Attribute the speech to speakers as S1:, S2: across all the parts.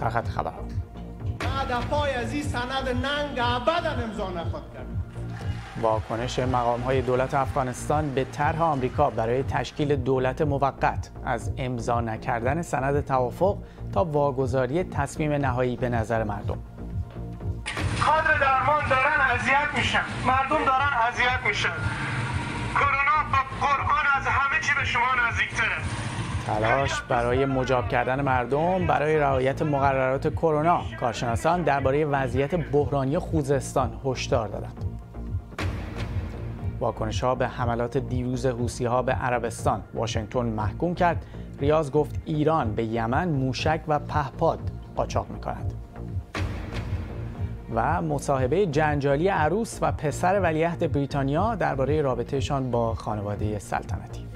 S1: سرخط خبرها.
S2: هدفهای از این سند ننگ ابدا امضا نخواهد کرد.
S1: واکنش مقام‌های دولت افغانستان به طرح آمریکا برای تشکیل دولت موقت از امضا نکردن سند توافق تا واگذاری تصمیم نهایی به نظر مردم.
S3: کادر درمان دارن اذیت میشن، مردم دارن اذیت میشن. کرونا با قرآن از همه چی به شما نزدیک‌تره.
S1: تلاش برای مجاب کردن مردم برای رعایت مقررات کرونا. کارشناسان درباره وضعیت بحرانی خوزستان هشدار دادند. واکنش‌ها به حملات دیروز حوثی‌ها به عربستان. واشنگتن محکوم کرد. ریاض گفت ایران به یمن موشک و پهپاد قاچاق می‌کند. و مصاحبه جنجالی عروس و پسر ولیعهد بریتانیا درباره رابطه‌شان با خانواده سلطنتی.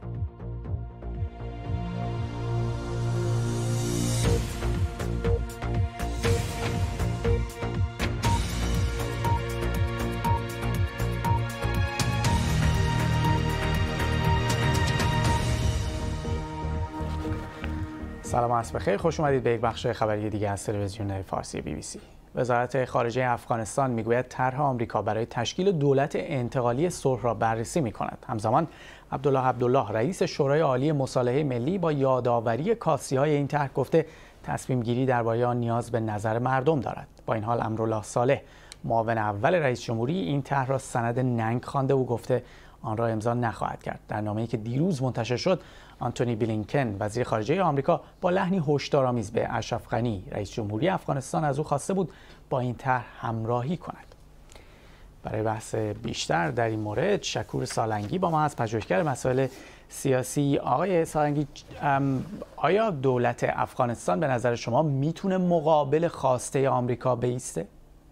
S1: سلام و عصر بخیر، خوش اومدید به یک بخش خبری دیگه از تلویزیون فارسی BBC. وزارت خارجه افغانستان میگوید طرح آمریکا برای تشکیل دولت انتقالی صلح را بررسی می‌کند. همزمان عبدالله رئیس شورای عالی مصالحه ملی با یادآوری کاسی‌های این طرح گفته تصمیم گیری درباره آن نیاز به نظر مردم دارد. با این حال امرالله صالح معاون اول رئیس جمهوری این طرح را سند ننگ خوانده و گفته آن را امضا نخواهد کرد. در نامه‌ای که دیروز منتشر شد، آنتونی بلینکن وزیر خارجه آمریکا با لحنی هشدارآمیز به اشرف غنی رئیس جمهوری افغانستان از او خواسته بود با این طرح همراهی کند. برای بحث بیشتر در این مورد شکور سالنگی با ما از پژوهشگر مسائل سیاسی. آقای سالنگی، آیا دولت افغانستان به نظر شما میتونه مقابل خواسته آمریکا بایسته؟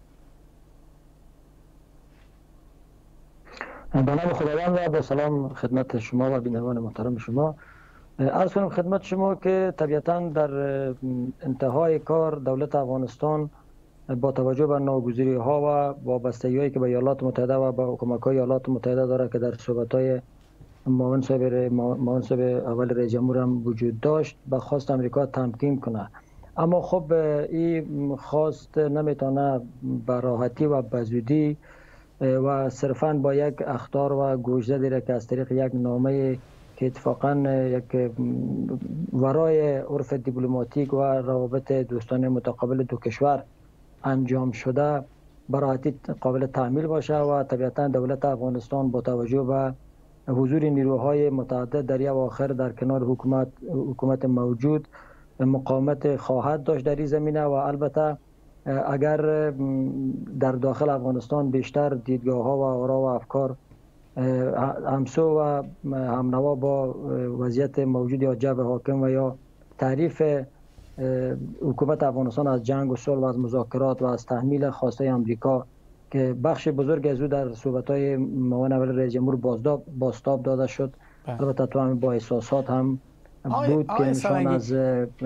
S4: به نام خداوند و با سلام خدمت شما و بینندگان محترم شما. عرض کنم خدمت شما که طبیعتاً در انتهای کار دولت افغانستان با توجه به ناگزیری ها و وابستگی هایی که به ایالات متحده و به کمک های ایالات متحده داره که در صحبت های معاون صاحب اول رئیس جمهور هم وجود داشت، به خواست امریکا تمکین کنه. اما خب این خواست نمیتونه به راحتی و به زودی و صرفاً با یک اخطار و گوشزدی که از طریق یک نامه که اتفاقاً یک ورای عرف دیپلماتیک و روابط دوستانه متقابل دو کشور انجام شده به راحتی قابل تحمیل باشه و طبیعتاً دولت افغانستان با توجه به حضور نیروهای متعدد در یک اواخر در کنار حکومت موجود مقاومت خواهد داشت در این زمینه. و البته اگر در داخل افغانستان بیشتر دیدگاه ها و آرا و افکار همسو و همنوا با وضعیت موجود یا جو حاکم و یا تعریف حکومت افغانستان از جنگ و صلح و از مذاکرات و از تحمیل خواسته آمریکا که بخش بزرگ از او در صحبت‌های معاون اول رئیس جمهور بازتاب داده شد، البته تو هم با احساسات هم بود که نشان از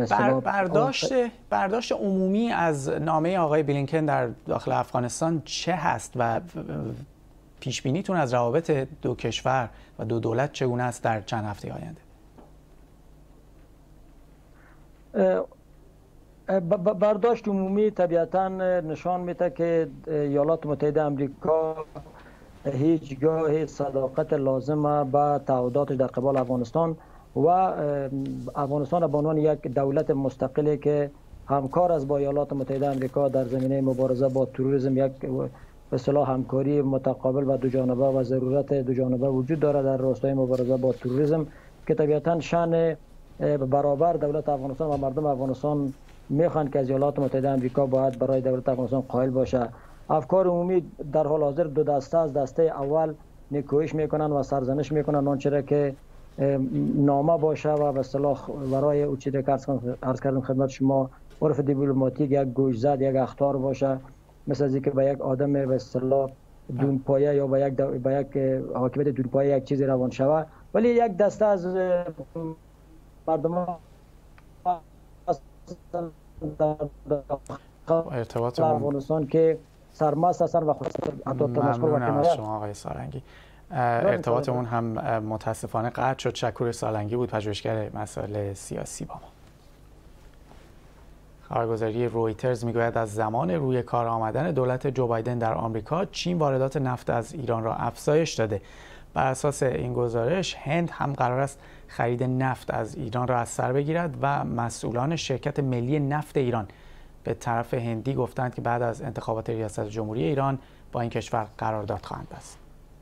S1: برداشت عمومی از نامه آقای بلینکن در داخل افغانستان چه هست و پیش بینیتون از روابط دو کشور و دو دولت چگونه است در چند هفته آینده؟
S4: برداشت عمومی طبیعتاً نشان میده که ایالات متحده آمریکا هیچگاه صداقت لازمه به تعهداتش در قبال افغانستان و افغانستان به عنوان یک دولت مستقلی که همکار است با ایالات متحده آمریکا در زمینه مبارزه با تروریسم، یک به اصطلاح همکاری متقابل و دو جانبه و ضرورت دو جانبه وجود دارد در راستای مبارزه با تروریسم که طبیعتاً شأن برابر دولت افغانستان و مردم افغانستان میخوان که از ایالات متحده آمریکا باید برای دولت افغانستان قائل باشه. افکار عمومی در حال حاضر دو دسته از دسته اول نیکویش میکنن و سرزنش میکنن آنچه که نامه باشه و به اصطلاح ورای او چیزی که عرض کردم خدمت شما عرف دیپلماتیک یک گوشزد یک اخطار باشه، مثل از اینکه به یک آدم به اصطلاح دونپایه یا به یک حاکمیت دونپایه یک چیزی روان شوه، ولی یک دسته از مردم
S1: ارتباط
S4: افغانستان که سرمست هستن و خود
S1: ممنون از شما آقای سالنگی. ارتباطمون هم متاسفانه قطع شد. شکور سالنگی بود، پژوهشگر مسائل سیاسی با ما. خبرگزاری رویترز میگوید از زمان روی کار آمدن دولت جو بایدن در آمریکا، چین واردات نفت از ایران را افزایش داده. بر اساس این گزارش، هند هم قرار است خرید نفت از ایران را از سر بگیرد و مسئولان شرکت ملی نفت ایران به طرف هندی گفتند که بعد از انتخابات ریاست جمهوری ایران با این کشور قرارداد خواهند بست.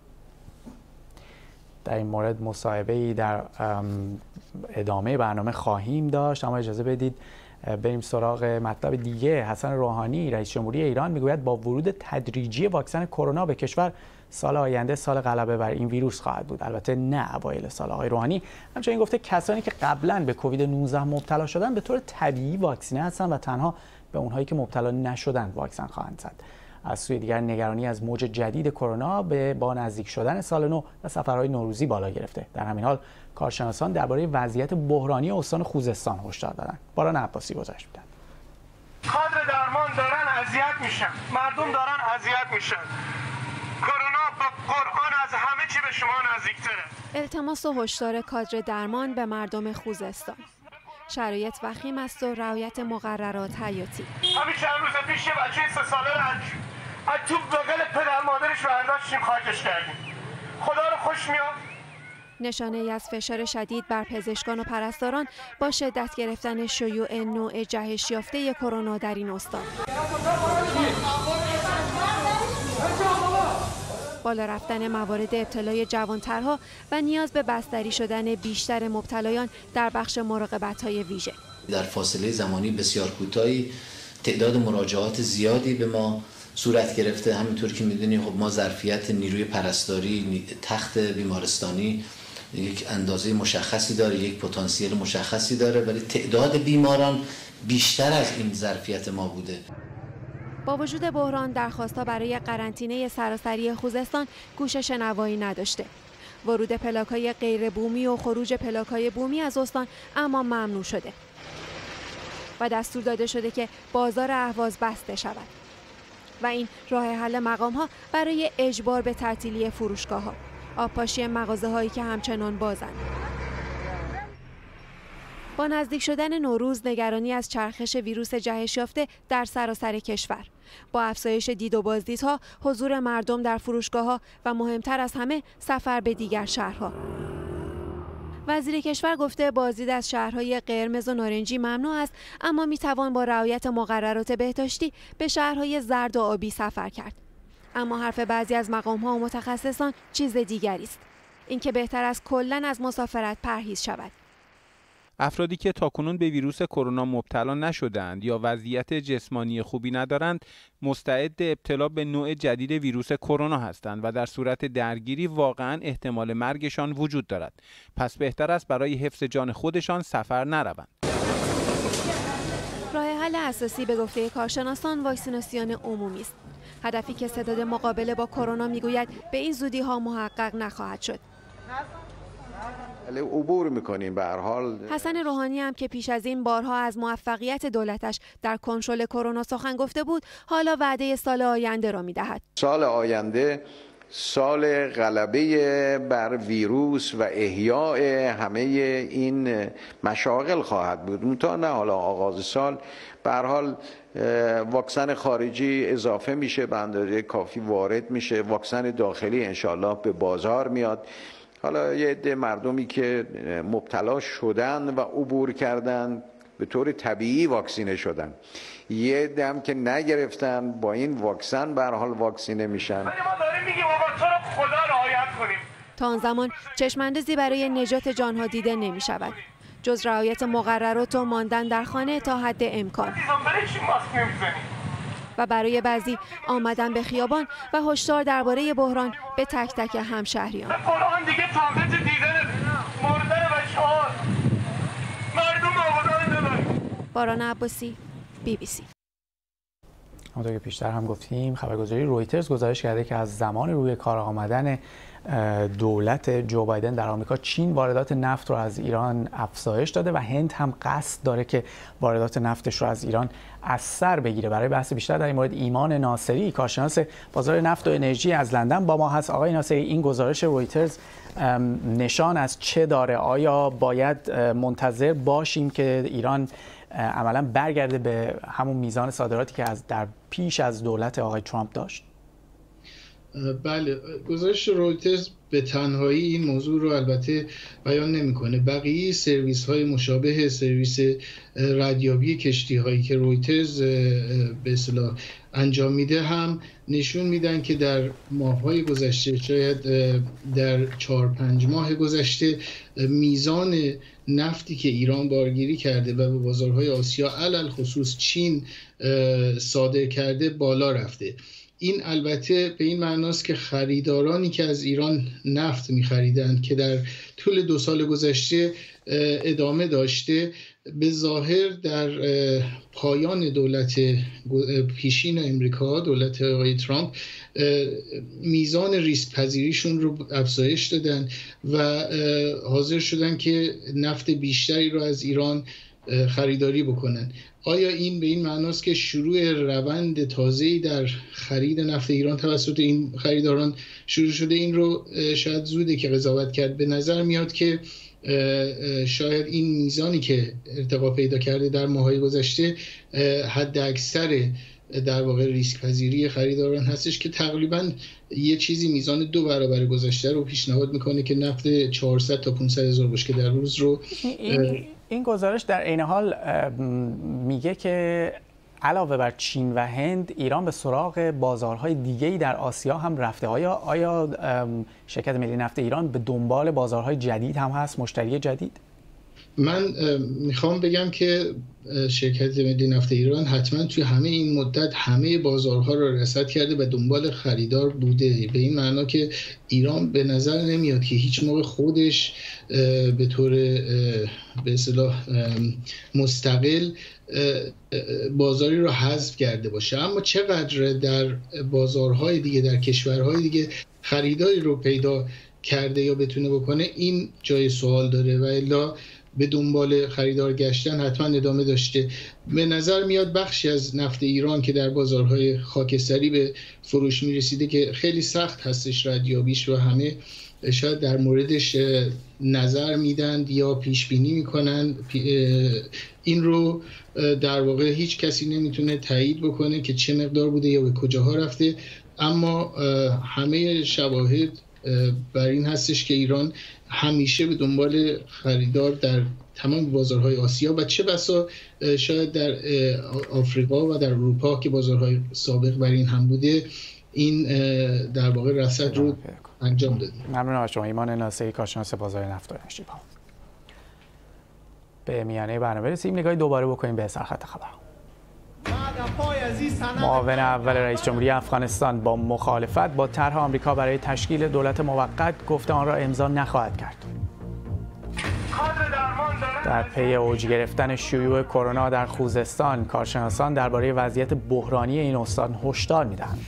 S1: در این مورد مصاحبه‌ای در ادامه برنامه خواهیم داشت، اما اجازه بدید بریم سراغ مطلب دیگه. حسن روحانی رئیس جمهوری ایران میگوید با ورود تدریجی واکسن کرونا به کشور، سال آینده سال غلبه بر این ویروس خواهد بود. البته نه اوایل سال. آقای روحانی همچنین گفته کسانی که قبلا به کووید 19 مبتلا شدن به طور طبیعی واکسینه هستند و تنها به اونهایی که مبتلا نشدند واکسن خواهند زد. از سوی دیگر نگرانی از موج جدید کرونا با نزدیک شدن سال نو و سفرهای نوروزی بالا گرفته. در همین حال کارشناسان درباره وضعیت بحرانی استان خوزستان هشدار دادند. باران عباسی گزارش می‌دهد.
S3: کادر درمان دارن اذیت میشن، مردم دارن اذیت میشن. کرونا به قرآن از همه چی به شما نزدیک‌تره.
S5: التماس و هشدار کادر درمان به مردم خوزستان. شرایط وخیم است و رعایت مقررات حیاتی.
S3: همین چند روز پیش یه بچه 3 ساله رو از تو بغل پدر مادرش برداشتیم خاکش کردیم. خدا رو خوش میاد.
S5: نشانه ای از فشار شدید بر پزشکان و پرستاران با شدت گرفتن شیوع نوع جهش یافته کرونا در این استان. بالا رفتن موارد ابتلای جوانترها و نیاز به بستری شدن بیشتر مبتلایان در بخش مراقبت‌های ویژه.
S6: در فاصله زمانی بسیار کوتاهی تعداد مراجعات زیادی به ما صورت گرفته. همینطور که می‌دونید خب ما ظرفیت نیروی پرستاری، تخت بیمارستانی یک اندازه مشخصی داره، یک پتانسیل مشخصی داره، ولی تعداد بیماران بیشتر از این ظرفیت ما بوده.
S5: با وجود بحران، درخواست‌ها برای قرنطینه سراسری خوزستان گوش شنوایی نداشته. ورود پلاک‌های غیر بومی و خروج پلاک‌های بومی از استان اما ممنوع شده و دستور داده شده که بازار اهواز بسته شود و این راه حل مقام‌ها برای اجبار به تعطیلی فروشگاه‌ها، آبپاشی مغازه‌هایی که همچنان بازند. با نزدیک شدن نوروز، نگرانی از چرخش ویروس جهش یافته در سراسر کشور، با افزایش دید و بازدیدها، حضور مردم در فروشگاه‌ها و مهمتر از همه سفر به دیگر شهرها. وزیر کشور گفته بازدید از شهرهای قرمز و نارنجی ممنوع است، اما میتوان با رعایت مقررات بهداشتی به شهرهای زرد و آبی سفر کرد. اما حرف بعضی از مقام‌ها و متخصصان چیز دیگری است، اینکه بهتر است کلاً از مسافرت پرهیز شود.
S7: افرادی که تاکنون به ویروس کرونا مبتلا نشدند یا وضعیت جسمانی خوبی ندارند، مستعد ابتلا به نوع جدید ویروس کرونا هستند و در صورت درگیری واقعاً احتمال مرگشان وجود دارد. پس بهتر است برای حفظ جان خودشان سفر نروند.
S5: راه حل اساسی به گفته کارشناسان واکسیناسیون عمومی است. هدفی که ستاد مقابله با کرونا میگوید به این زودی ها محقق نخواهد شد.
S8: عبور میکنیم به هر حال.
S5: حسن روحانی هم که پیش از این بارها از موفقیت دولتش در کنترل کرونا سخن گفته بود، حالا وعده سال آینده را میدهد.
S8: سال آینده سال غلبه بر ویروس و احیاء همه این مشاغل خواهد بود. تا نه حالا آغاز سال به هر حال واکسن خارجی اضافه میشه، به اندازه کافی وارد میشه، واکسن داخلی انشالله به بازار میاد. حالا یه عده مردمی که مبتلا شدن و عبور کردن به طور طبیعی واکسینه شدن، یه عده هم که نگرفتن با این واکسن به هر حال واکسینه میشن.
S3: ولی ما داریم میگیم آقا تو رو خدا رعایت کنیم.
S5: تا آن زمان چشماندازی برای نجات جانها دیده نمی شود، جز رعایت مقررات و ماندن در خانه تا حد امکان. و برای بعضی آمدن به خیابان و هشدار درباره بحران به تک تک همشهریان.
S3: قرآن دیگه طاقت دیدن مردن بچه‌ها، مردم آبادان ببرید.
S5: باران عباسی، BBC.
S1: همونطور که پیشتر هم گفتیم، خبرگزاری رویترز گزارش کرده که از زمان روی کار آمدن دولت جو بایدن در آمریکا، چین واردات نفت رو از ایران افزایش داده و هند هم قصد داره که واردات نفتش رو از ایران از سر بگیره. برای بحث بیشتر در این مورد ایمان ناصری، کارشناس بازار نفت و انرژی از لندن با ما هست. آقای ناصری، این گزارش رویترز نشان از چه داره؟ آیا باید منتظر باشیم که ایران عملا برگرده به همون میزان صادراتی که در پیش از دولت آقای ترامپ داشت؟
S9: بله، گزارش رویترز به تنهایی این موضوع رو البته بیان نمیکنه. بقیه سرویس های مشابه سرویس ردیابی کشتی هایی که رویترز به اصطلاح انجام میده هم نشون میدن که در ماه‌های گذشته، شاید در 4-5 ماه گذشته، میزان نفتی که ایران بارگیری کرده و به بازارهای آسیا علل خصوص چین صادر کرده بالا رفته. این البته به این معناست که خریدارانی که از ایران نفت می‌خریدند که در طول 2 سال گذشته ادامه داشته، به ظاهر در پایان دولت پیشین امریکا، دولت آقای ترامپ، میزان ریسک پذیریشون رو افزایش دادن و حاضر شدن که نفت بیشتری رو از ایران خریداری بکنن. آیا این به این معناست که شروع روند تازه‌ای در خرید نفت ایران توسط این خریداران شروع شده؟ این رو شاید زوده که قضاوت کرد. به نظر میاد که شاید این میزانی که ارتقا پیدا کرده در ماه‌های گذشته حد اکثر در واقع ریسک پذیری خریداران هستش که تقریبا یه چیزی میزان 2 برابر گذشته رو پیشنهاد میکنه که نفت 400 تا 500 هزار بشکه در روز رو
S1: این گزارش در عین حال میگه که علاوه بر چین و هند، ایران به سراغ بازارهای دیگه‌ای در آسیا هم رفته. آیا شرکت ملی نفت ایران به دنبال بازارهای جدید هم هست، مشتری جدید؟
S9: من میخوام بگم که شرکت ملی نفت ایران حتما توی همه این مدت همه بازارها رو رصد کرده و دنبال خریدار بوده. به این معنا که ایران به نظر نمیاد که هیچ موقع خودش به طور به اصطلاح مستقل بازاری رو حذف کرده باشه. اما چقدر در بازارهای دیگه، در کشورهای دیگه خریداری رو پیدا کرده یا بتونه بکنه، این جای سوال داره و الا به دنبال خریدار گشتن حتما ادامه داشته. به نظر میاد بخشی از نفت ایران که در بازارهای خاکستری به فروش میرسیده که خیلی سخت هستش ردیابیش و همه شاید در موردش نظر میدند یا پیش بینی میکنن، این رو در واقع هیچ کسی نمیتونه تایید بکنه که چه مقدار بوده یا به کجاها رفته. اما همه شواهد بر این هستش که ایران همیشه به دنبال خریدار در تمام بازارهای آسیا و چه بسا شاید در آفریقا و در اروپا که بازارهای سابق بر این هم بوده، این در واقع رصد رو انجام داده.
S1: ممنون از شما. ایمان ناصری، کارشناس بازار نفت و نشتی‌ها. به میانه برنامه رسیدیم. نگاهی دوباره بکنیم به سرخط خبر. معاون اول رئیس جمهوری افغانستان با مخالفت با طرح آمریکا برای تشکیل دولت موقت گفته آن را امضا نخواهد کرد. در پی اوج گرفتن شیوع کرونا در خوزستان، کارشناسان درباره وضعیت بحرانی این استان هشدار می‌دهند.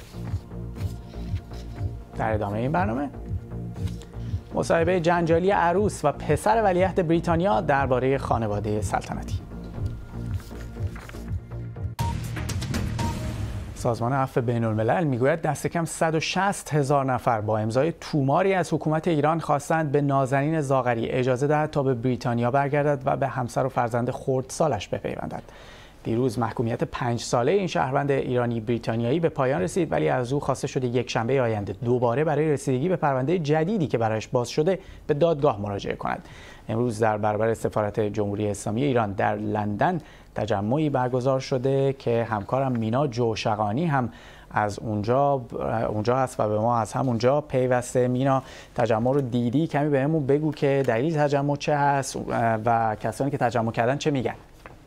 S1: در ادامه این برنامه مصاحبه جنجالی عروس و پسر ولیعهد بریتانیا درباره خانواده سلطنتی. سازمان عفو بین‌الملل میگوید دست کم 160,000 نفر با امضای توماری از حکومت ایران خواستند به نازنین زاغری اجازه دهد تا به بریتانیا برگردد و به همسر و فرزند خردسالش بپیوندد. دیروز محکومیت 5 ساله این شهروند ایرانی بریتانیایی به پایان رسید، ولی از او خواسته شده یک شنبه آینده دوباره برای رسیدگی به پرونده جدیدی که برایش باز شده به دادگاه مراجعه کند. امروز در برابر سفارت جمهوری اسلامی ایران در لندن تجمعی برگزار شده که همکارم مینا جوشقانی هم از اونجا هست و به ما از همونجا پیوسته. مینا، تجمع رو دیدی؟ کمی بهمون بگو که دلیل تجمع چه هست و کسانی که تجمع کردن چه میگن.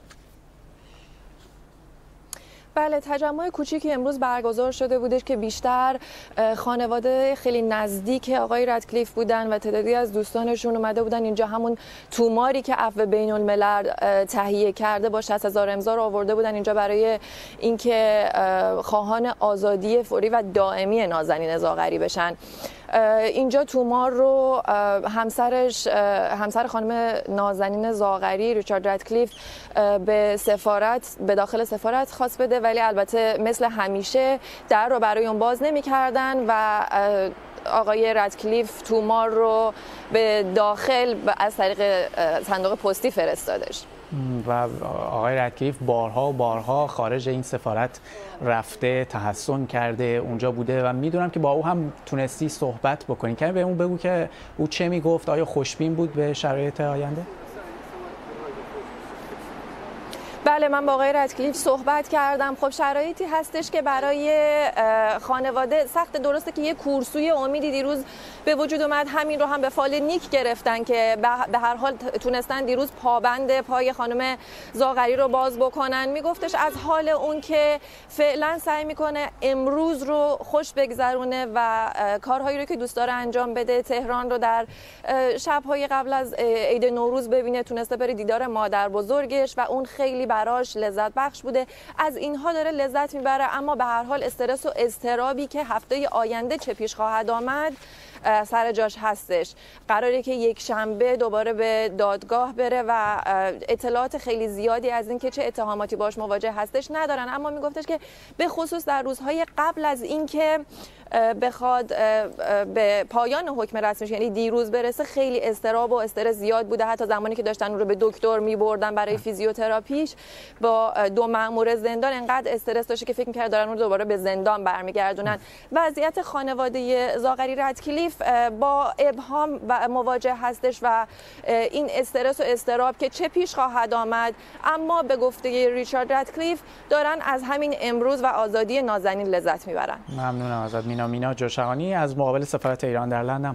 S10: بله، تجمع کوچیکی امروز برگزار شده بودش که بیشتر خانواده خیلی نزدیک آقای رادکلیف بودن و تعدادی از دوستانشون اومده بودن اینجا. همون توماری که عفو بین‌الملل تهیه کرده با 60,000 امضا رو آورده بودن اینجا برای اینکه خواهان آزادی فوری و دائمی نازنین زاغری بشن. اینجا تومار رو همسر خانم نازنین زاغری، ریچارد رادکلیف، به داخل سفارت خواست بده، ولی البته مثل همیشه در رو برای اون باز نمی‌کردن و آقای رادکلیف تومار رو به داخل از طریق صندوق پستی فرستادش.
S1: و آقای رادکلیف بارها و بارها خارج این سفارت رفته، تحسن کرده، اونجا بوده و میدونم که با او هم تونستی صحبت بکنی. کمی بهمون بگو که او چه میگفت؟ آیا خوشبین بود به شرایط آینده؟
S10: بله، من با آقای رادکلیف صحبت کردم. خب شرایطی هستش که برای خانواده سخت. درسته که یه کورسوی امیدی دیروز به وجود اومد، همین رو هم به فال نیک گرفتن که به هر حال تونستن دیروز پابند پای خانم زاغری رو باز بکنن. میگفتش از حال اون که فعلا سعی میکنه امروز رو خوش بگذرونه و کارهایی رو که دوست داره انجام بده. تهران رو در شب‌های قبل از عید نوروز ببینه، تونسته بره دیدار مادر بزرگش و اون خیلی براش لذت بخش بوده. از اینها داره لذت میبره، اما به هر حال استرس و اضطرابی که هفته آینده چه پیش خواهد آمد سر جاش هستش. قراره که یک شنبه دوباره به دادگاه بره و اطلاعات خیلی زیادی از این که چه اتهاماتی باش مواجه هستش ندارن، اما میگفتش که به خصوص در روزهای قبل از این که بخواد به پایان حکم رسمیش یعنی دیروز برسه، خیلی اضطراب و استرس زیاد بوده. حتی زمانی که داشتن اون رو به دکتر می‌بردن برای فیزیوتراپیش با 2 مأمور زندان، انقدر استرس داشته که فکر می‌کرد دارن اون رو دوباره به زندان برمیگردونن. وضعیت خانواده زاغری رادکلیف با ابهام و مواجه هستش و این استرس و اضطراب که چه پیش خواهد آمد، اما به گفته ریچارد رادکلیف دارن از همین امروز و آزادی نازنین لذت میبرن.
S1: ممنونم ازت مینا جوشقانی از مقابل سفارت ایران در لندن.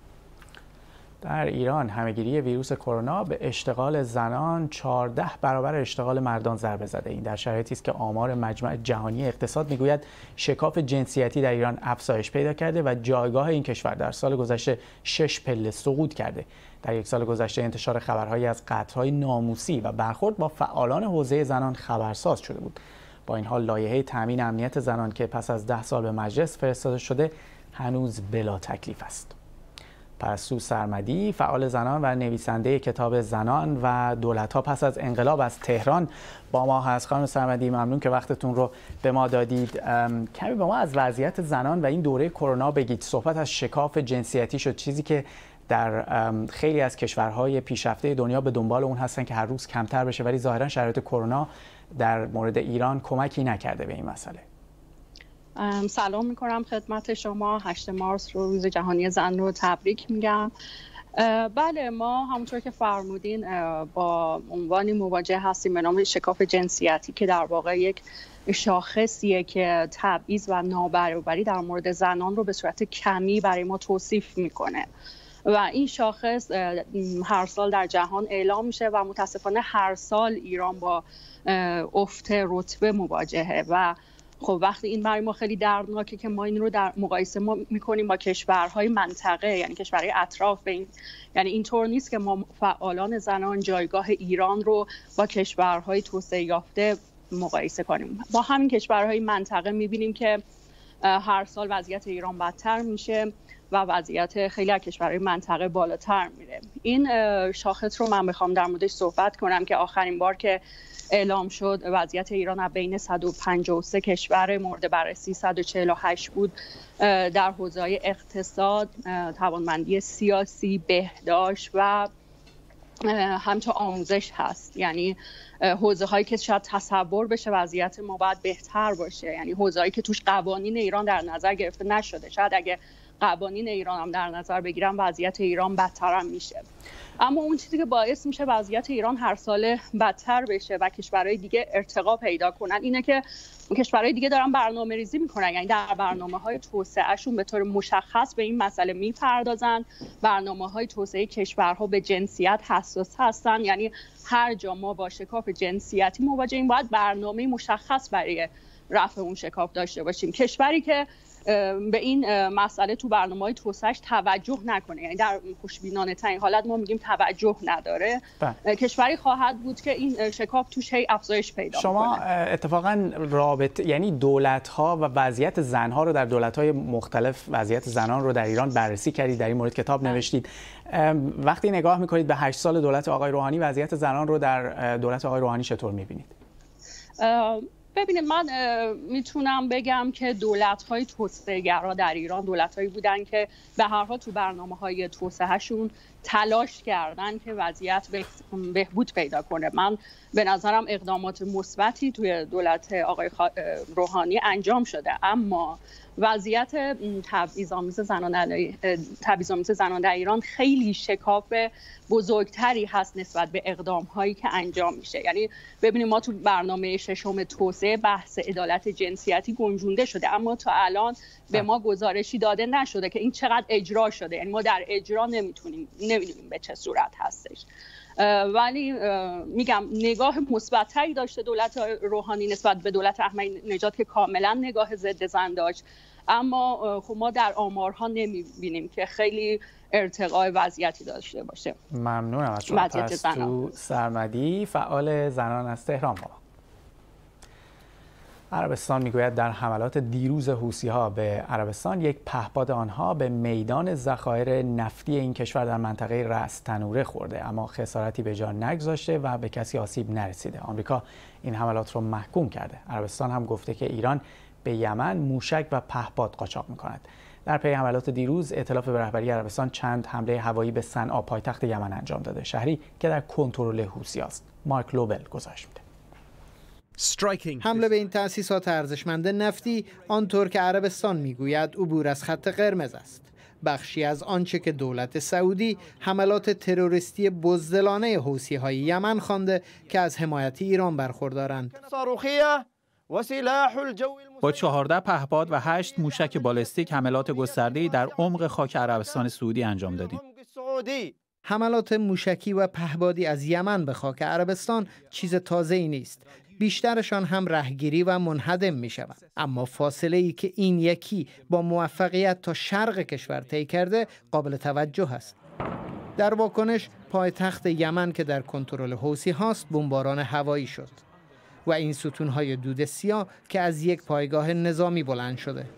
S1: در ایران همه‌گیری ویروس کرونا به اشتغال زنان 14 برابر اشتغال مردان ضربه زده. این در شرایطی است که آمار مجمع جهانی اقتصاد میگوید شکاف جنسیتی در ایران افزایش پیدا کرده و جایگاه این کشور در سال گذشته 6 پله سقوط کرده. در یک سال گذشته انتشار خبرهایی از قتل‌های ناموسی و برخورد با فعالان حوزه زنان خبرساز شده بود. با این حال لایحه تامین امنیت زنان که پس از 10 سال به مجلس فرستاده شده هنوز بلا تکلیف است. پرستو سرمدی، فعال زنان و نویسنده کتاب زنان و دولت‌ها پس از انقلاب از تهران با ما هست. خانم سرمدی، ممنون که وقتتون رو به ما دادید. کمی به ما از وضعیت زنان و این دوره کرونا بگید. صحبت از شکاف جنسیتی شد، چیزی که در خیلی از کشورهای پیشرفته دنیا به دنبال اون هستن که هر روز کمتر بشه، ولی ظاهرا شرایط کرونا در مورد ایران کمکی نکرده به این مسئله.
S11: سلام میکنم خدمت شما. 8 مارس رو روز جهانی زن رو تبریک میگم. بله، ما همونطور که فرمودین با عنوانی مواجه هستیم به نام شکاف جنسیتی که در واقع یک شاخصیه که تبعیض و نابرابری در مورد زنان رو به صورت کمی برای ما توصیف میکنه و این شاخص هر سال در جهان اعلام میشه و متاسفانه هر سال ایران با افت رتبه مواجهه و خب وقتی این برای ما خیلی دردناکه که ما این رو در مقایسه میکنیم با کشورهای منطقه، یعنی کشورهای اطراف. یعنی اینطور نیست که ما فعالان زنان جایگاه ایران رو با کشورهای توسعه یافته مقایسه کنیم. با همین کشورهای منطقه میبینیم که هر سال وضعیت ایران بدتر میشه و وضعیت خیلی از کشورهای منطقه بالاتر میره. این شاخص رو من بخوام در موردش صحبت کنم که آخرین بار که اعلام شد وضعیت ایران از بین 153 کشور مورد بررسی 148 بود در حوزه‌های اقتصاد، توانمندی سیاسی، بهداشت و همچنین آموزش هست. یعنی حوزه هایی که شاید تصور بشه وضعیت ما باید بهتر باشه، یعنی حوزه هایی که توش قوانین ایران در نظر گرفته نشده. شاید اگه قوانین ایران هم در نظر بگیرن وضعیت ایران بدتر هم میشه. اما اون چیزی که باعث میشه وضعیت ایران هر سال بدتر بشه و کشورهای دیگه ارتقا پیدا کنن اینه که کشورهای دیگه دارن برنامه ریزی میکنن، یعنی در برنامه‌های توسعهشون به طور مشخص به این مسئله میپردازن. برنامه‌های توسعه کشورها به جنسیت حساس هستن، یعنی هر جا ما با شکاف جنسیتی مواجهیم باید برنامه مشخص برای رفع اون شکاف داشته باشیم. کشوری که به این مسئله تو برنامه‌های توسعه‌اش توجه نکنه، یعنی در خوشبینانه ترین حالت ما میگیم توجه نداره، کشوری خواهد بود که این شکاف توش هی افزایش پیدا
S1: کنه. شما اتفاقا یعنی دولت‌ها و وضعیت زن‌ها رو در دولت‌های مختلف، وضعیت زنان رو در ایران بررسی کردید، در این مورد کتاب نوشتید. وقتی نگاه می‌کنید به 8 سال دولت آقای روحانی، وضعیت زنان رو در دولت آقای روحانی چطور می‌بینید؟
S11: ببینید، من میتونم بگم که دولت‌های توسعه‌گرا در ایران دولت‌هایی بودن که به هر حال تو برنامه‌های توسعه‌شون تلاش کردن که وضعیت بهبود پیدا کنه. من به نظرم اقدامات مثبتی توی دولت آقای روحانی انجام شده، اما وضعیت تبعیض‌آمیز زنان در ایران خیلی شکاف بزرگتری هست نسبت به اقدام‌هایی که انجام میشه. یعنی ببینید ما تو برنامه ششم توسعه بحث عدالت جنسیتی گنجونده شده، اما تا الان به ما گزارشی داده نشده که این چقدر اجرا شده. یعنی ما در اجرا نمیدونیم به چه صورت هستش. ولی میگم نگاه مثبت‌تری داشته دولت روحانی نسبت به دولت احمدی نژاد که کاملا نگاه ضد زن داشت، اما خب ما در آمارها نمیبینیم که خیلی ارتقای وضعیتی داشته باشه.
S1: ممنونم از شما. پرستو سرمدی، فعال زنان از تهران با ما. عربستان میگوید در حملات دیروز حوثی‌ها به عربستان یک پهپاد آنها به میدان ذخایر نفتی این کشور در منطقه رأس تنوره خورده، اما خسارتی به جا نگذاشته و به کسی آسیب نرسیده. آمریکا این حملات را محکوم کرده. عربستان هم گفته که ایران به یمن موشک و پهپاد قاچاق می‌کند. در پی حملات دیروز ائتلاف به رهبری عربستان چند حمله هوایی به صنعا پایتخت یمن انجام داده، شهری که در کنترل حوثی است. مارک لوبل گزارش میده.
S12: حمله به این تأسیسات ارزشمند نفتی آنطور که عربستان میگوید عبور از خط قرمز است. بخشی از آنچه که دولت سعودی حملات تروریستی بزدلانه حوثی‌های یمن خوانده که از حمایت ایران برخوردارند.
S13: با 14 پهپاد و 8 موشک بالستیک حملات گسترده‌ای در عمق خاک عربستان سعودی انجام دادیم.
S12: حملات موشکی و پهپادی از یمن به خاک عربستان چیز تازه‌ای نیست. بیشترشان هم رهگیری و منهدم می شوند. اما فاصله‌ای که این یکی با موفقیت تا شرق کشور طی کرده قابل توجه است. در واکنش پایتخت یمن که در کنترل حوثی هاست بمباران هوایی شد و این ستون‌های دود سیاه که از یک پایگاه نظامی بلند شده.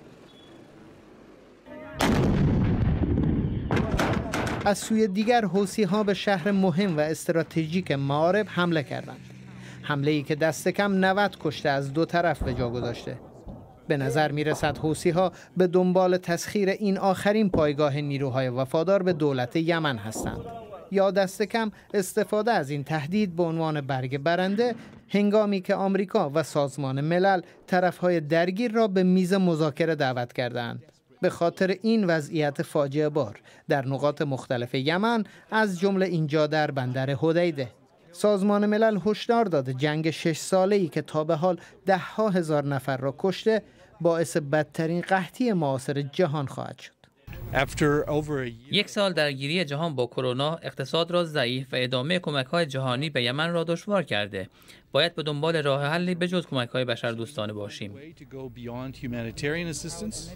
S12: از سوی دیگر حوثی‌ها به شهر مهم و استراتژیک مآرب حمله کردند. حمله‌ای که دست کم 90 کشته از دو طرف به جا گذاشته. به نظر می‌رسد حوثی‌ها به دنبال تسخیر این آخرین پایگاه نیروهای وفادار به دولت یمن هستند. یا دست کم استفاده از این تهدید به عنوان برگ برنده هنگامی که آمریکا و سازمان ملل طرف‌های درگیر را به میز مذاکره دعوت کردند. به خاطر این وضعیت فاجعه بار در نقاط مختلف یمن از جمله اینجا در بندر حدیده. سازمان ملل هشدار داده جنگ 6 ساله‌ای که تا به حال 10,000 نفر را کشته باعث بدترین قحطی معاصر جهان خواهد شد.
S14: یک سال درگیری جهان با کرونا اقتصاد را ضعیف و ادامه کمک‌های جهانی به یمن را دشوار کرده. باید به دنبال راه حلی به جز کمک‌های بشردوستانه باشیم.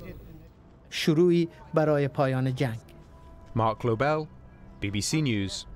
S12: شروعی برای پایان جنگ.
S15: مارک لوبل، BBC News.